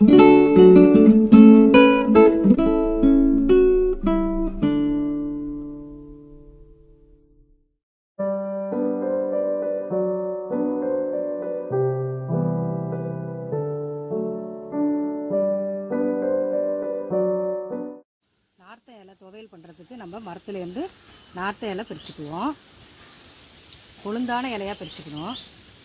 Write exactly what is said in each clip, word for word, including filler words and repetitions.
நார்த்தை இலை துவையல் பண்ணுறதுக்கு நம்ம மரத்துலேருந்து நார்த்தை இலை பிரிச்சுக்குவோம். கொழுந்தான இலையாக பிரிச்சுக்கணும்.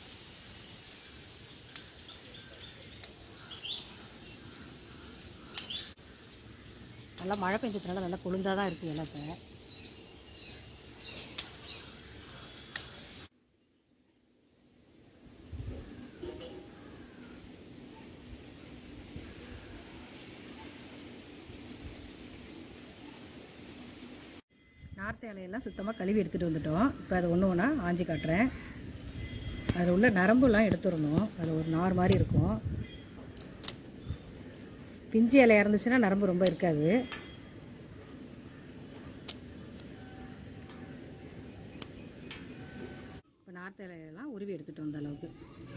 நல்லா மழை பெஞ்சதுனால நல்லா கொழுந்தாக தான் இருக்குது இலை. இப்போ நார்த்தை இலையெல்லாம் சுத்தமாக கழுவி எடுத்துகிட்டு வந்துட்டோம். இப்போ அதை ஒன்று ஒன்றா ஆஞ்சி காட்டுறேன். அதில் உள்ள நரம்புலாம் எடுத்துடணும். அது ஒரு நார் மாதிரி இருக்கும். பிஞ்சு இலையாக இருந்துச்சுன்னா நரம்பு ரொம்ப இருக்காது. இப்போ நார்த்தை இலையெல்லாம் உருவி எடுத்துகிட்டு வந்த அளவுக்கு.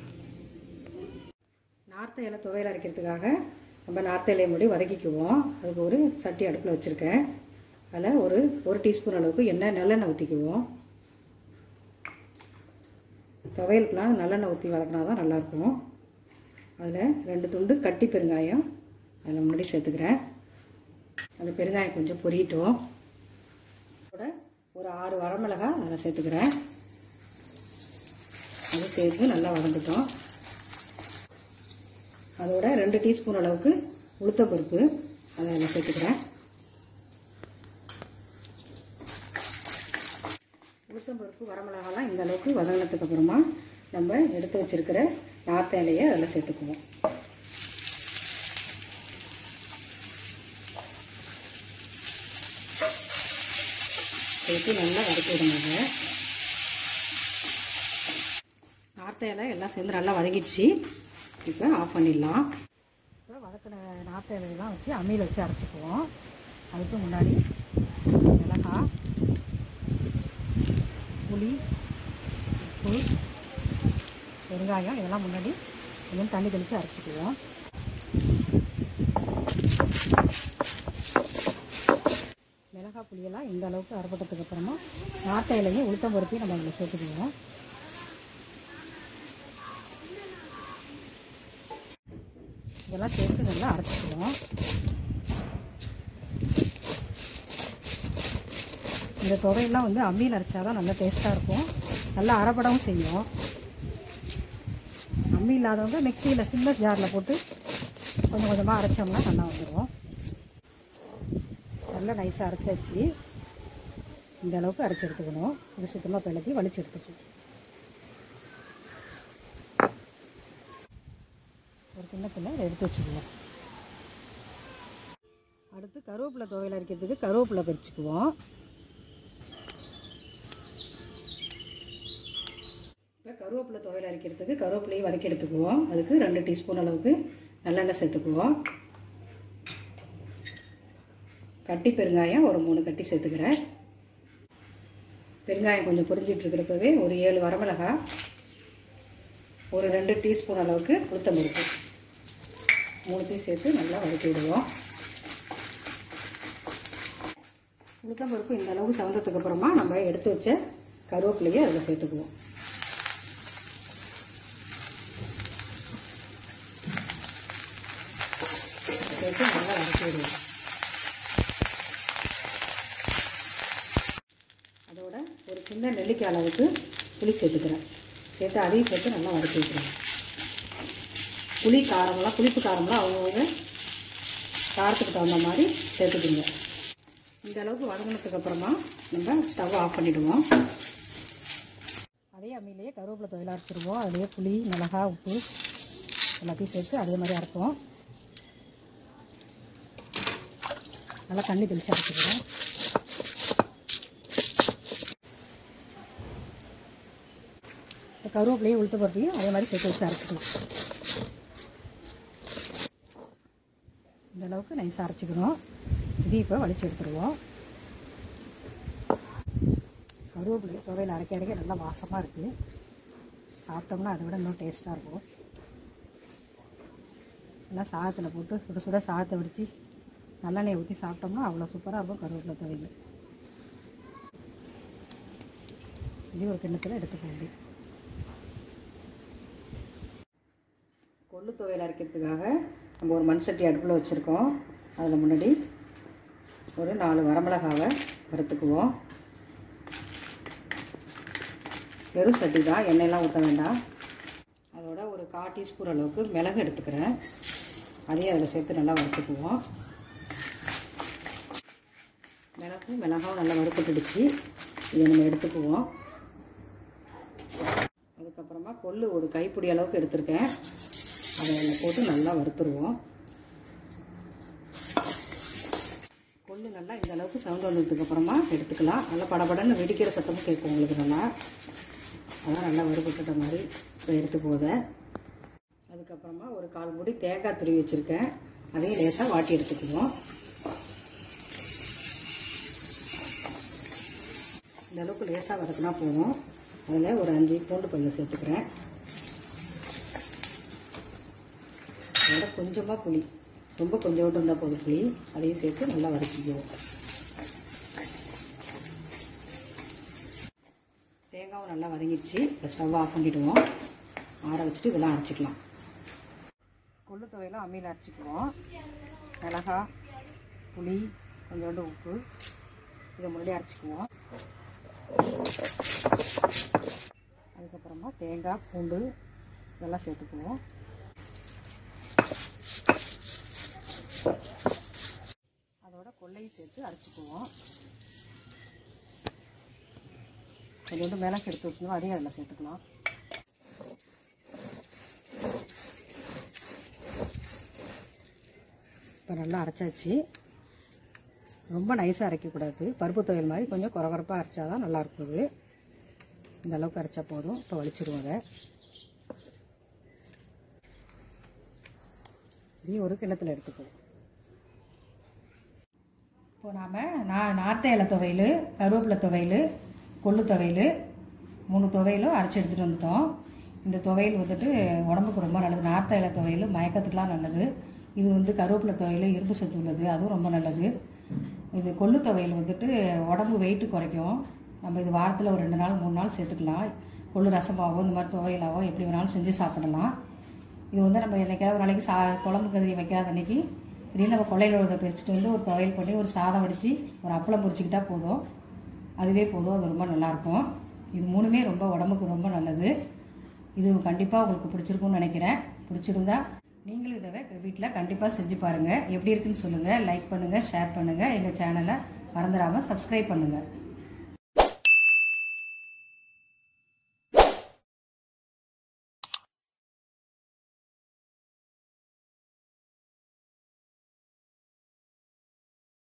நார்த்தை இலை துவையல் அரைக்கிறதுக்காக நம்ம நார்த்தை இலையை முடி வதக்கிக்குவோம். அதுக்கு ஒரு சட்டி அடுப்பில் வச்சுருக்கேன். அதில் ஒரு ஒரு டீஸ்பூன் அளவுக்கு எண்ணெய் நல்லெண்ணெய் ஊற்றிக்குவோம். துவையலுக்குலாம் நல்லெண்ணெய் ஊற்றி வதக்கினா தான் நல்லாயிருக்கும். அதில் ரெண்டு துண்டு கட்டி பெருங்காயம் அதில் முன்னாடி சேர்த்துக்கிறேன். அந்த பெருங்காயம் கொஞ்சம் பொரியட்டும். கூட ஒரு ஆறு வரமிளகாய் அதில் சேர்த்துக்கிறேன். அது சேர்த்து நல்லா வதங்கட்டும். அதோட ரெண்டு டீஸ்பூன் அளவுக்கு உளுத்தம்பருப்பு அதை அதில் சேர்த்துக்கிறேன். உளுத்தம்பருப்பு வரமிளகாலாம் இந்த அளவுக்கு வதங்கினதுக்கு அப்புறமா நம்ம எடுத்து வச்சிருக்கிற நார்த்தை இலையை அதில் சேர்த்துக்குவோம். சேர்த்து நல்லா வதக்கி விடுங்க. நார்த்தை இலை எல்லாம் சேர்ந்து நல்லா வதங்கிடுச்சு. இப்போ ஆஃப் பண்ணிடலாம். இப்போ வதக்கின நார்த்தை இலையெல்லாம் வச்சு அம்மியில் வச்சு அரைச்சிக்குவோம். அதுக்கு முன்னாடி மிளகாய், புளி, உப்பு, வெங்காயம் இதெல்லாம் முன்னாடி கொஞ்சம் தண்ணி தெளித்து அரைச்சிக்குவோம். மிளகாய் புளியெல்லாம் இந்த அளவுக்கு அரைப்பட்டதுக்கு அப்புறமா நார்த்தை இலையும் உளுத்தம் பருப்பையும் நம்ம அதில் சேர்த்துக்குவோம். இதெல்லாம் சேர்த்து நல்லா அரைச்சிக்குவோம். இந்த துவையெல்லாம் வந்து அம்மியில் அரைச்சா தான் நல்லா டேஸ்ட்டாக இருக்கும். நல்லா அரைப்படவும் செய்யும். அம்மி இல்லாதவங்க மிக்சியில் சின்ன ஜாரில் போட்டு கொஞ்சம் கொஞ்சமாக அரைச்சோம்னா நல்லா வந்துடும். நல்லா நைஸாக அரைச்சாச்சு. இந்த அளவுக்கு அரைச்சி எடுத்துக்கணும். இது சுத்தமாக பிளக்கி வலிச்சு எடுத்துக்கணும். ஒரு கிண்ணத்தில் இதை எடுத்து வச்சுக்குவோம். அடுத்து கருவேப்பிலை துவையல் அரைக்கிறதுக்கு கருவேப்பிலை பறிச்சுக்குவோம். இப்போ கருவேப்பிலை துவையல் அரைக்கிறதுக்கு கருவேப்பிலையை வதக்கி எடுத்துக்குவோம். அதுக்கு ரெண்டு டீஸ்பூன் அளவுக்கு நல்லெண்ணெய் சேர்த்துக்குவோம். கட்டி பெருங்காயம் ஒரு மூணு கட்டி சேர்த்துக்கிறேன். பெருங்காயம் கொஞ்சம் பொரிஞ்சிட்டு இருக்கிறப்பவே ஒரு ஏழு வரமிளகாய், ஒரு ரெண்டு டீஸ்பூன் அளவுக்கு உளுத்தம்பருப்பு மூணுத்தையும் சேர்த்து நல்லா வதக்கி விடுவோம். உளுத்தம்பருப்பு இந்த அளவுக்கு சவந்ததுக்கு அப்புறமா நம்ம எடுத்து வச்ச கருவேப்பிலையை அதில் சேர்த்துக்குவோம். சேர்த்து நல்லா வதக்கி விடுவோம். அதோட ஒரு சின்ன நெல்லிக்காய் அளவுக்கு புளி சேர்த்துக்கிறேன். சேர்த்து அதையும் சேர்த்து நல்லா வதக்கி விட்டுறேன். புளி காரமெல்லாம் புளிப்பு காரமெல்லாம் அவங்கவுங்க காரத்துக்கு தகுந்த மாதிரி சேர்த்துக்குங்க. இந்த அளவுக்கு வதங்கினதுக்கு அப்புறமா நம்ம ஸ்டவ் ஆஃப் பண்ணிவிடுவோம். அதே அம்மியிலேயே கருவேப்பிலை துவையல் அரைச்சிடுவோம். அதிலேயே புளி, மிளகாய், உப்பு எல்லாத்தையும் சேர்த்து அதே மாதிரி அரைப்போம். நல்லா தண்ணி தெளித்து அரைச்சிடுவோம். கருவேப்பிலையும் உளுத்த பருப்பையும் அதே மாதிரி சேர்த்து வச்சு அரைச்சிக்கலாம். இந்த அளவுக்கு நைஸாக அரைச்சிக்கணும். இது இப்போ வலிச்சு எடுத்துடுவோம். கருவேப்பிலை துவையல் அரைக்க அரைக்க நல்லா வாசமாக இருக்குது. சாப்பிட்டோம்னா அதை விட இன்னும் டேஸ்ட்டாக இருக்கும். எல்லாம் சாதத்தில் போட்டு சுட சுட சாதத்தை வடித்து நல்லெண்ணெய் ஊற்றி சாப்பிட்டோம்னா அவ்வளோ சூப்பராக இருக்கும் கருவேப்பிலை துவையல். இது ஒரு கிண்ணத்தில் எடுத்துக்கோங்க. கொள்ளு துவையல் அரைக்கிறதுக்காக நம்ம ஒரு மண் சட்டி அடுப்பில் வச்சுருக்கோம். அதில் முன்னாடி ஒரு நாலு வரமிளகாவை வறுத்துக்குவோம். வெறும் சட்டி தான், எண்ணெயெல்லாம் ஊற்ற வேண்டாம். அதோட ஒரு கால் டீஸ்பூன் அளவுக்கு மிளகு எடுத்துக்கிறேன். அதையும் அதில் சேர்த்து நல்லா வறுத்துக்குவோம். மிளகும் மிளகாவும் நல்லா வறுப்பட்டுடுச்சு. இதை நம்ம எடுத்துக்குவோம். அதுக்கப்புறமா கொள்ளு ஒரு கைப்பிடி அளவுக்கு எடுத்திருக்கேன். அதை அதில் போட்டு நல்லா வறுத்துருவோம். கொள்ளு நல்லா இந்த அளவுக்கு சவுண்ட் வந்ததுக்கப்புறமா எடுத்துக்கலாம். நல்லா படபடன்னு வெடிக்கிற சத்தமும் கேட்கும் உங்களுக்கு. நல்லா அதான் நல்லா வறுபட்டுட்ட மாதிரி இப்போ எடுத்து போத. அதுக்கப்புறமா ஒரு கால் மூடி தேங்காய் துருவி வச்சுருக்கேன். அதையும் லேசாக வாட்டி எடுத்துக்குவோம். இந்த அளவுக்கு லேசாக வதக்குனா போதும். அதில் ஒரு அஞ்சு பூண்டு பல்லு சேர்த்துக்கிறேன். அதோட கொஞ்சமாக புளி, ரொம்ப கொஞ்சோண்டு இருந்தால் போதும் புளி, அதையும் சேர்த்து நல்லா வதக்கிக்குவோம். தேங்காவும் நல்லா வதங்கிடுச்சு. இப்போ ஸ்டவ் ஆஃப் பண்ணிவிடுவோம். ஆற வச்சுட்டு இதெல்லாம் அரைச்சிக்கலாம். கொள்ளு துவையெல்லாம் அம்மியில் அரைச்சிக்குவோம். மிளகாய், புளி, கொஞ்சோண்டு உப்பு இதை முன்னாடி அரைச்சிக்குவோம். அதுக்கப்புறமா தேங்காய், பூண்டு இதெல்லாம் சேர்த்துக்குவோம். அதோட கொள்ளையும் சேர்த்து அரைச்சிக்குவோம். கொஞ்சோண்டு மிளகு எடுத்து வச்சுருந்தோம், அதையும் அதில் சேர்த்துக்கலாம். இப்போ நல்லா அரைச்சாச்சு. ரொம்ப நைஸாக அரைக்கக்கூடாது. பருப்பு துவையல் மாதிரி கொஞ்சம் குறகுறப்பாக அரைச்சா தான் நல்லாயிருக்கும். இது இந்த அளவுக்கு அரைச்சா போதும். இப்போ வலிச்சிடுவோம். அதை இதையும் ஒரு கிண்ணத்தில் எடுத்துக்குவோம். இப்போ நாம் நான் நார்த்த இலை துவையல், கருவேப்பிலை துவையல், கொள்ளு துவையல் மூணு துவையலும் அரைச்சி எடுத்துகிட்டு வந்துட்டோம். இந்த துவையல் வந்துட்டு உடம்புக்கு ரொம்ப நல்லது. நார்த்த இலை துவையல் மயக்கத்துக்குலாம் நல்லது. இது வந்து கருவேப்பிலை துவையல் இரும்பு சத்து உள்ளது, அதுவும் ரொம்ப நல்லது. இது கொள்ளு துவையல் வந்துட்டு உடம்பு வெயிட்டு குறைக்கும். நம்ம இது வாரத்தில் ஒரு ரெண்டு நாள் மூணு நாள் சேர்த்துக்கலாம். கொள்ளு ரசமாவோ இந்த மாதிரி துவையலாவோ எப்படி வேணாலும் செஞ்சு சாப்பிடலாம். இது வந்து நம்ம என்னைக்காவது ஒரு நாளைக்கு சா குழம்பு கதிரி வைக்காத அன்றைக்கி திடீர்னு நம்ம கொள்ளையில் உள்ளதை பிரிச்சுட்டு வந்து ஒரு துவையல் பண்ணி ஒரு சாதம் வடித்து ஒரு அப்பளம் பொரிச்சிக்கிட்டால் போதும். அதுவே போதும். அது ரொம்ப நல்லாயிருக்கும். இது மூணுமே ரொம்ப உடம்புக்கு ரொம்ப நல்லது. இது கண்டிப்பாக உங்களுக்கு பிடிச்சிருக்குன்னு நினைக்கிறேன். பிடிச்சிருந்தா நீங்களும் இதை வீட்டில் கண்டிப்பாக செஞ்சு பாருங்கள். எப்படி இருக்குன்னு சொல்லுங்கள். லைக் பண்ணுங்கள், ஷேர் பண்ணுங்கள். எங்கள் சேனலை மறந்துடாமல் சப்ஸ்கிரைப் பண்ணுங்கள்.